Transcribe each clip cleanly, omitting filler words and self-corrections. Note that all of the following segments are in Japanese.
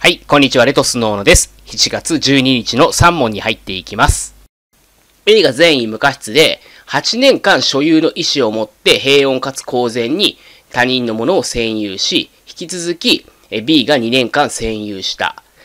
はい、こんにちは、レトスノーノです。7月12日の3問に入っていきます。A が善意無過失で、8年間所有の意思を持って平穏かつ公然に他人のものを占有し、引き続き B が2年間占有した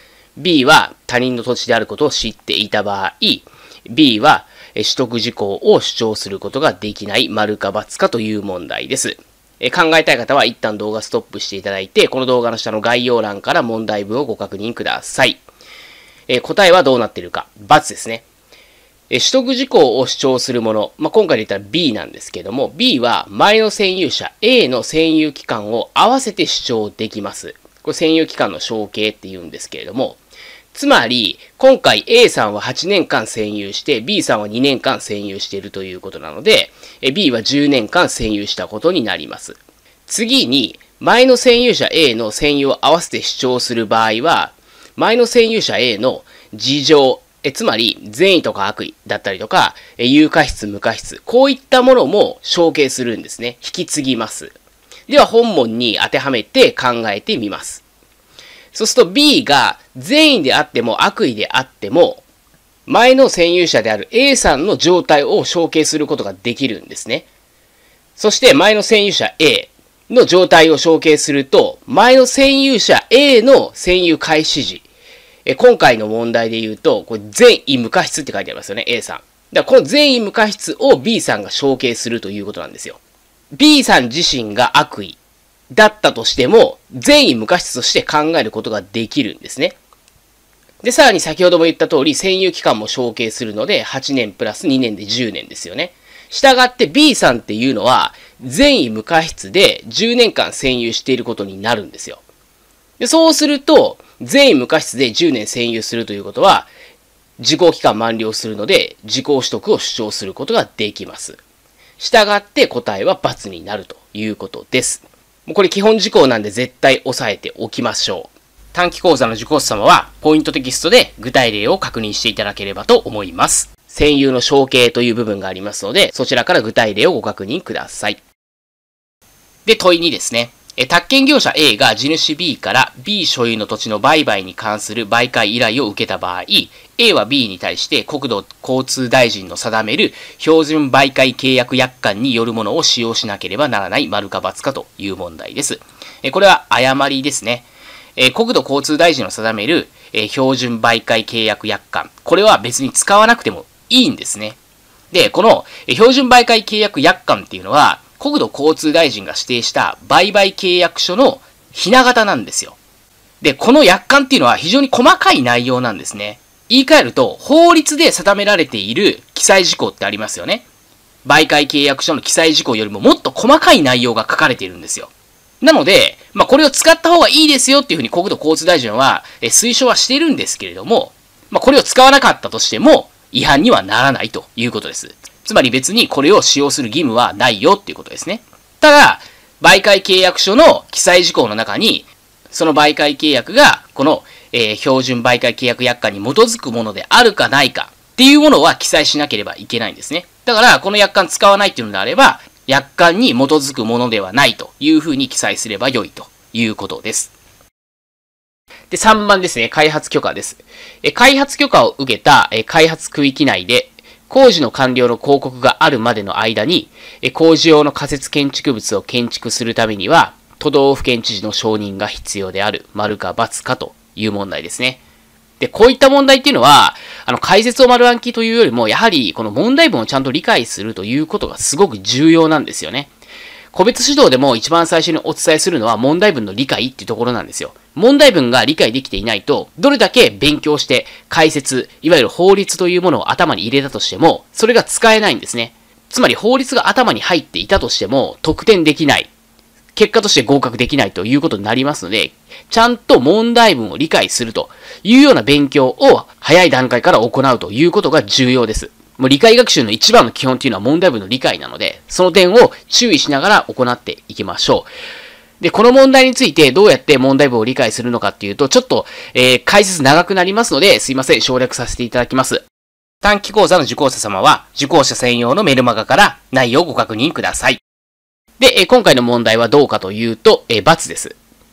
。B は他人の土地であることを知っていた場合、B は取得事項を主張することができない丸か×かという問題です。考えたい方は一旦動画ストップしていただいて、この動画の下の概要欄から問題文をご確認ください。答えはどうなっているか。×ですね。取得事項を主張するもの。今回で言ったら B なんですけども、B は前の占有者 A の占有期間を合わせて主張できます。これ占有期間の承継って言うんですけれども、つまり、今回 A さんは8年間占有して、B さんは2年間占有しているということなので、B は10年間占有したことになります。次に、前の占有者 A の占有を合わせて主張する場合は、前の占有者 A の事情、つまり善意とか悪意だったりとか、有過失無過失、こういったものも承継するんですね。引き継ぎます。では本文に当てはめて考えてみます。そうすると B が善意であっても悪意であっても、前の占有者である A さんの状態を承継することができるんですね。そして前の占有者 A の状態を承継すると、前の占有者 A の占有開始時、今回の問題で言うと、これ善意無過失って書いてありますよね、A さん。だからこの善意無過失を B さんが承継するということなんですよ。B さん自身が悪意だったとしても、善意無過失として考えることができるんですね。で、さらに先ほども言った通り、占有期間も承継するので、8年プラス2年で10年ですよね。したがって B さんっていうのは、善意無過失で10年間占有していることになるんですよ。で、そうすると、善意無過失で10年占有するということは、時効期間満了するので、時効取得を主張することができます。したがって答えは×になるということです。これ基本事項なんで絶対押さえておきましょう。短期講座の受講者様は、ポイントテキストで具体例を確認していただければと思います。占有の承継という部分がありますので、そちらから具体例をご確認ください。で、問い2ですね。宅建業者 A が地主 B から B 所有の土地の売買に関する媒介依頼を受けた場合、A は B に対して国土交通大臣の定める標準媒介契約約款によるものを使用しなければならない丸か×かという問題です。これは誤りですね。国土交通大臣の定める標準媒介契約約款。これは別に使わなくてもいいんですね。で、この標準媒介契約約款っていうのは、国土交通大臣が指定した売買契約書のひな形なんですよ。で、この約款っていうのは非常に細かい内容なんですね。言い換えると、法律で定められている記載事項ってありますよね。売買契約書の記載事項よりももっと細かい内容が書かれているんですよ。なので、これを使った方がいいですよっていうふうに国土交通大臣は推奨はしているんですけれども、これを使わなかったとしても違反にはならないということです。つまり別にこれを使用する義務はないよっていうことですね。ただ、売買契約書の記載事項の中に、その売買契約がこの、標準売買契約約款に基づくものであるかないかっていうものは記載しなければいけないんですね。だから、この約款使わないっていうのであれば、約款に基づくものではないというふうに記載すれば良いということです。で、3番ですね。開発許可です。開発許可を受けた開発区域内で、工事の完了の広告があるまでの間に、工事用の仮設建築物を建築するためには、都道府県知事の承認が必要である、丸か×かという問題ですね。で、こういった問題っていうのは、解説を丸暗記というよりも、やはりこの問題文をちゃんと理解するということがすごく重要なんですよね。個別指導でも一番最初にお伝えするのは問題文の理解っていうところなんですよ。問題文が理解できていないと、どれだけ勉強して解説、いわゆる法律というものを頭に入れたとしても、それが使えないんですね。つまり法律が頭に入っていたとしても、得点できない。結果として合格できないということになりますので、ちゃんと問題文を理解するというような勉強を早い段階から行うということが重要です。もう理解学習の一番の基本っていうのは問題文の理解なので、その点を注意しながら行っていきましょう。で、この問題についてどうやって問題文を理解するのかっていうと、ちょっと、解説長くなりますので、すいません、省略させていただきます。短期講座の受講者様は、受講者専用のメルマガから内容をご確認ください。で、今回の問題はどうかというと、×です。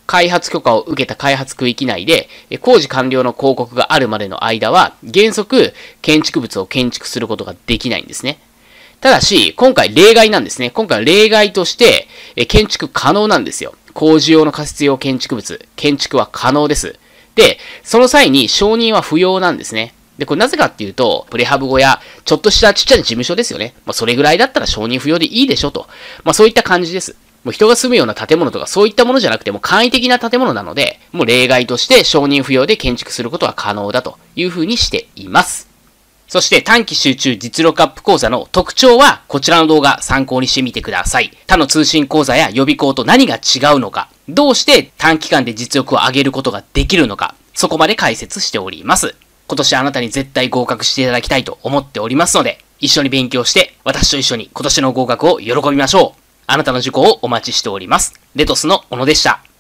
開発許可を受けた開発区域内で、工事完了の広告があるまでの間は、原則、建築物を建築することができないんですね。ただし、今回例外なんですね。今回は例外として、建築可能なんですよ。工事用の仮設用建築物、建築は可能です。で、その際に承認は不要なんですね。で、これなぜかっていうと、プレハブ小屋、ちょっとしたちっちゃな事務所ですよね。それぐらいだったら承認不要でいいでしょと。そういった感じです。もう人が住むような建物とかそういったものじゃなくても簡易的な建物なので、もう例外として承認不要で建築することは可能だというふうにしています。そして短期集中実力アップ講座の特徴はこちらの動画参考にしてみてください。他の通信講座や予備校と何が違うのか、どうして短期間で実力を上げることができるのか、そこまで解説しております。今年あなたに絶対合格していただきたいと思っておりますので、一緒に勉強して私と一緒に今年の合格を喜びましょう。あなたの受講をお待ちしております。レトスの小野でした。